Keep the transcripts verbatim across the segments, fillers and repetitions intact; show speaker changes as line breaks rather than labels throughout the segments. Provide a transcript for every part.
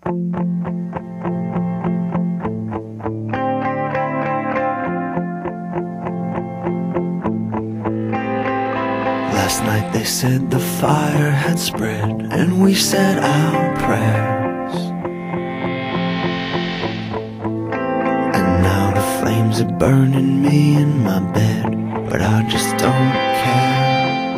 Last night they said the fire had spread, and we said our prayers. And now the flames are burning me in my bed, but I just don't care.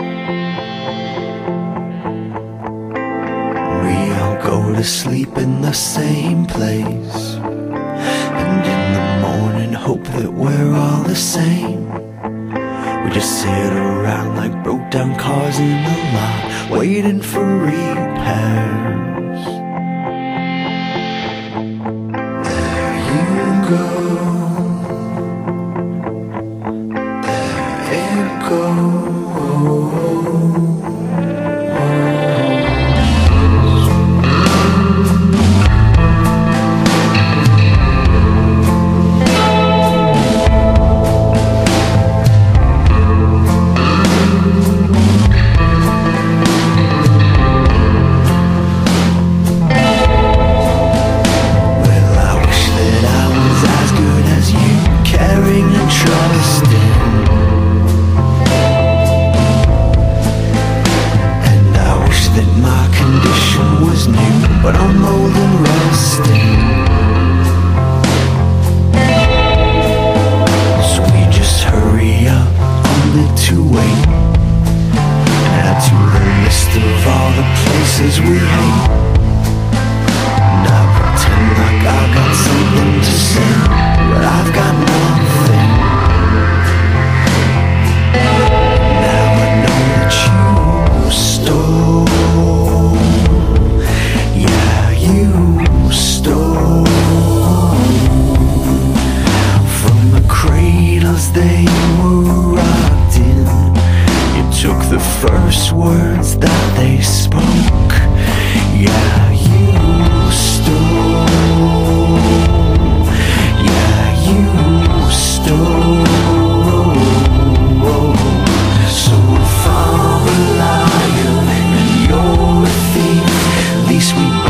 We all go to sleep in the same place, and in the morning hope that we're all the same. We just sit around like broke down cars in the lot, waiting for repairs. There you go, there it goes. But I'm old and resting, so we just hurry up on it to wait, and add to the list of all the places we hate. And I pretend like I got something to say, but I've got nothing. Now I know that you stole. You stole from the cradles they were rocked in. You took the first words that they spoke. Yeah, you stole. Yeah, you stole. So if I'm a liar and you're a thief, at least we